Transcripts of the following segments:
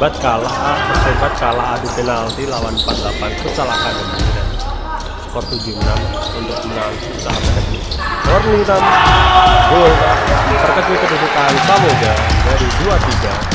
Persebat kalah adu penalti lawan 48 Futsal Academy dan skor 7-6 untuk menang Futsal Academy. Cornington gol terkecil kedudukan Samudra dari 2-3.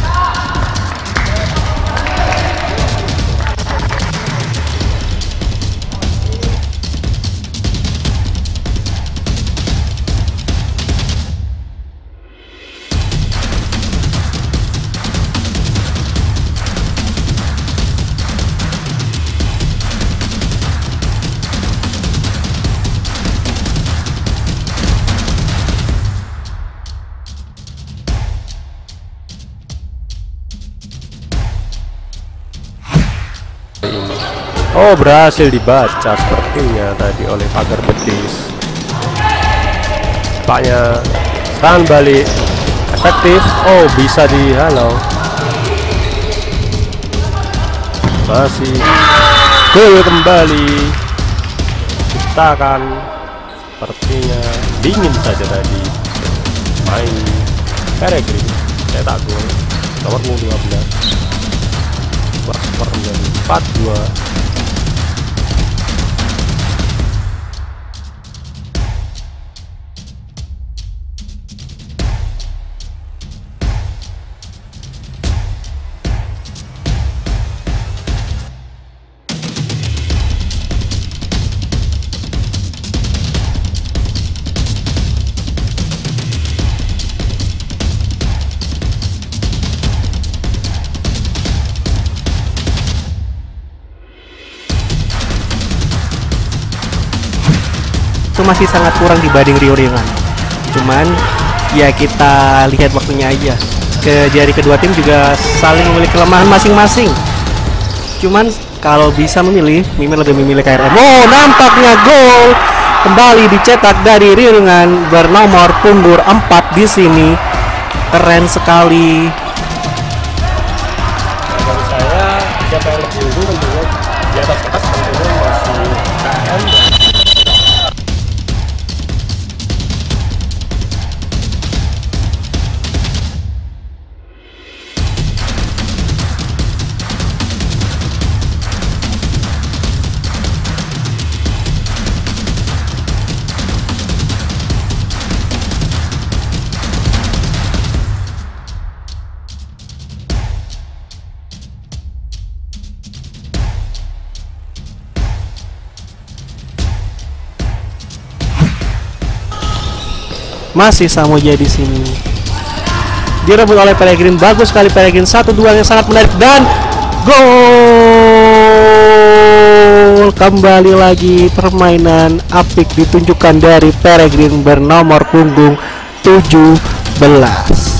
Oh, berhasil dibaca sepertinya tadi oleh pagar betis. Tampaknya serangan balik efektif. Oh, bisa dihalau. Masih gol kembali. Ciptakan sepertinya dingin saja tadi. Main Peregrine cetak gol nomor 15. Skor menjadi 4-2. Itu masih sangat kurang dibanding Rio Ringan. Cuman ya kita lihat waktunya aja. Dari kedua tim juga saling memiliki kelemahan masing-masing. Cuman kalau bisa memilih, Mimin lebih memilih KRM. Oh, nampaknya gol kembali dicetak dari Rio Ringan bernomor punggur 4 di sini. Keren sekali. Bagi saya siapa yang lebih unggul tentunya di atas kertas tentunya masih KM dan masih Samoja di sini. Direbut oleh Peregrine, bagus sekali Peregrine, 1-2 yang sangat menarik dan gol. Kembali lagi permainan apik ditunjukkan dari Peregrine bernomor punggung 17.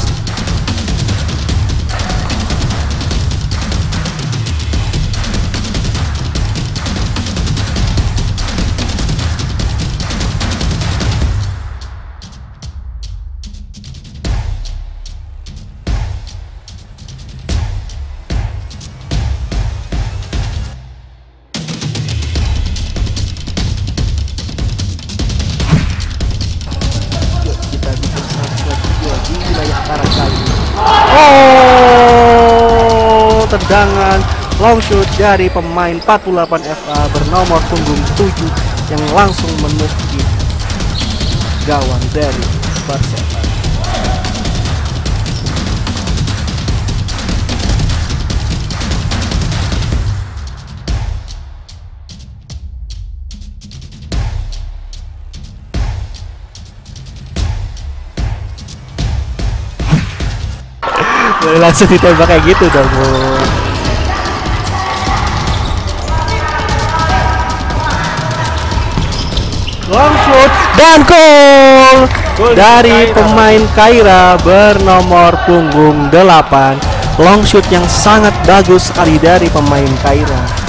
Oh, tendangan long shoot dari pemain 48 FA bernomor punggung 7 yang langsung menukik gawang dari Persela. Boleh langsung ditembak kayak gitu dong, Bu. Long shoot dan gol dari pemain Kaira bernomor punggung 8. Long shoot yang sangat bagus sekali dari pemain Kaira.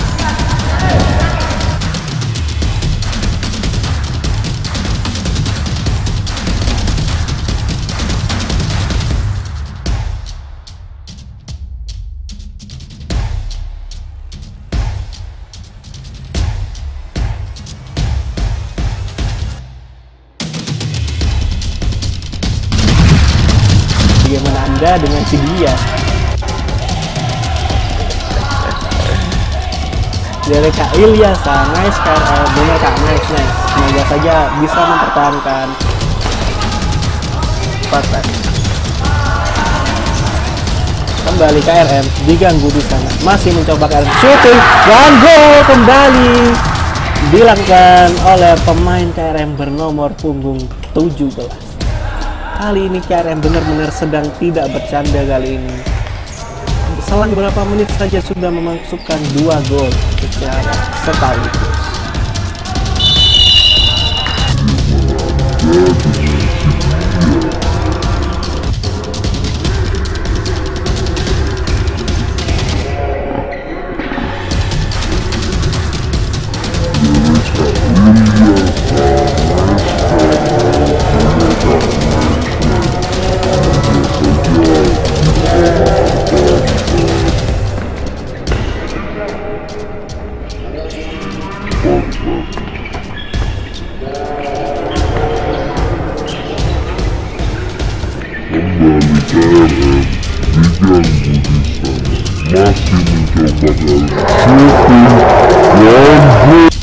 Bagaimana Anda dengan si dia? dari Kak Ilyasa. Nice KRM, bener Kak, nice. Semoga saja bisa mempertahankan partai. Kembali KRM, diganggu di sana, masih mencoba KRM shooting dan gol kembali dilakukan oleh pemain KRM bernomor punggung 17. Kali ini KRM benar-benar sedang tidak bercanda kali ini. Selang beberapa menit saja sudah memasukkan 2 gol secara sekaligus. Kembali KRM diganggu di sana, masih mencoba shooting dan